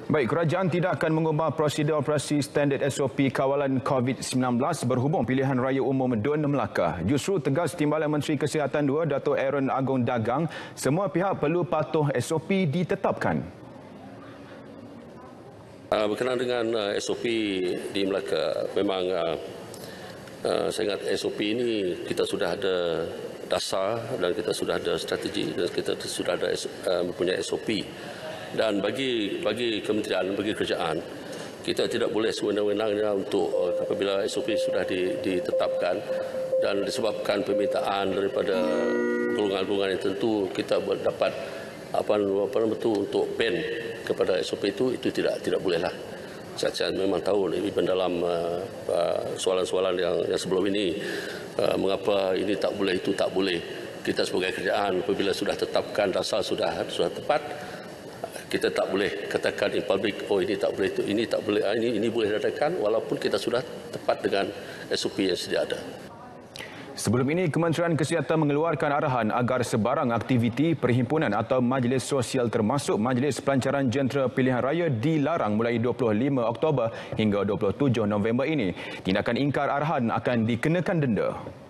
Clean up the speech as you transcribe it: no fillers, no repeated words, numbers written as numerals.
Baik, kerajaan tidak akan mengubah prosedur operasi standard SOP kawalan COVID-19 berhubung pilihan raya umum DUN Melaka. Justru tegas Timbalan Menteri Kesihatan II, Dato' Aaron Agong Dagang, semua pihak perlu patuh SOP ditetapkan. Berkenaan dengan SOP di Melaka, memang saya ingat SOP ini kita sudah ada dasar dan kita sudah ada strategi dan kita sudah ada mempunyai SOP. Dan bagi kementerian, bagi kerajaan, kita tidak boleh sewenang-wenangnya untuk apabila SOP sudah ditetapkan dan disebabkan permintaan daripada golongan-golongan yang tentu kita dapat betul untuk ban kepada SOP itu tidak bolehlah. Saya memang tahu even dalam soalan-soalan yang sebelum ini, mengapa ini tak boleh, itu tak boleh. Kita sebagai kerajaan apabila sudah tetapkan dasar sudah tepat, kita tak boleh katakan in public, oh ini tak boleh, ini tak boleh, ini boleh diadakan walaupun kita sudah tepat dengan SOP yang sedia ada. Sebelum ini, Kementerian Kesihatan mengeluarkan arahan agar sebarang aktiviti perhimpunan atau majlis sosial termasuk Majlis Pelancaran Jentera Pilihan Raya dilarang mulai 25 Oktober hingga 27 November ini. Tindakan ingkar arahan akan dikenakan denda.